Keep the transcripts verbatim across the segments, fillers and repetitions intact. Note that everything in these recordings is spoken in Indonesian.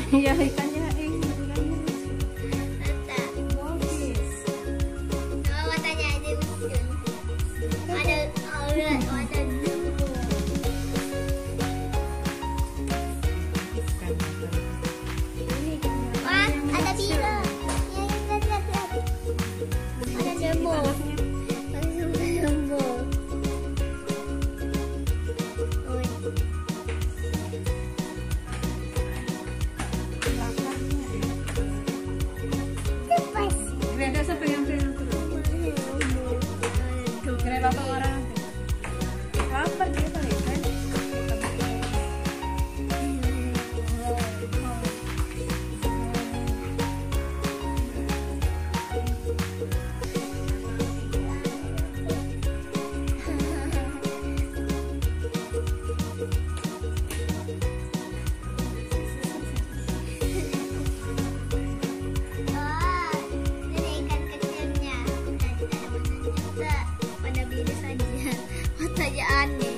Ya ikannya ini ikannya. Mata. Bagus. Sama matanya aja lucu. Ada ada ada dua. Wah, ada bila. Ya, lihat lihat lihat. Ada jumbo. Ada jumbo. Oi. Lepas. Ada siapa yang pegang terus? Kira bapak orang. Apa dia kali kan? Oh, ini ikan kecilnya. Tadi ada warnanya juga. Pada biru saja. Matanya aneh.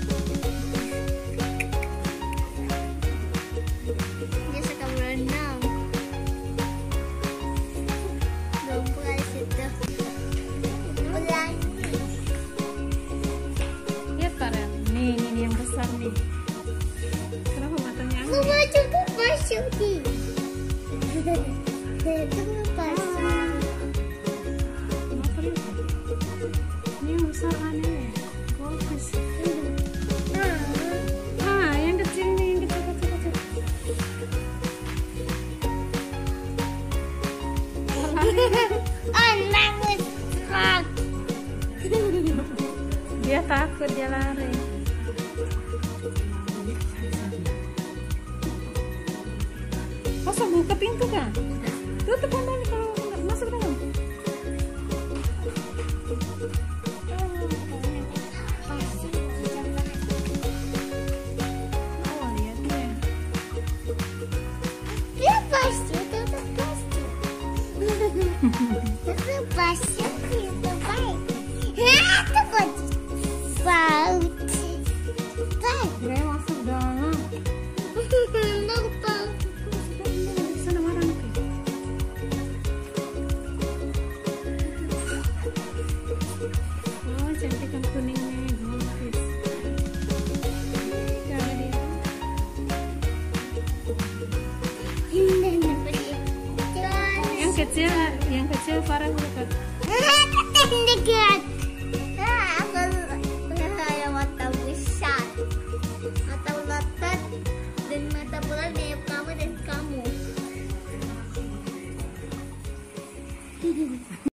Dia suka berenang. Lumpur di situ. Ulang. Lihat Farel. Nih, nih, nih yang besar nih. Kenapa matanya Aku aneh? mau coba masuk di. Itu masuk. Kenapa nih? Ini yang besar aneh. Bagus. Ah, yang kecil nih, yang kecil, kecil, kecil. Anak besar. Dia takut, dia lari. Masa buka pintu kan? Tutup kembali kalau nggak masuk dalam. Oh, lihat deh. Dia pasti tetap pasti. Tetap pasti itu baik. Hah, itu pasti. Baut. Baik. Dia masuk dalam. Lupa. Sana mana nih? Oh, cantik yang kuningnya. Bagus. Cara dia. Yang kecil, yang kecil Farah dekat. Dekat. Ah, aku punya mata besar, mata melotot, dan mata bulat mirip kamu dan kamu.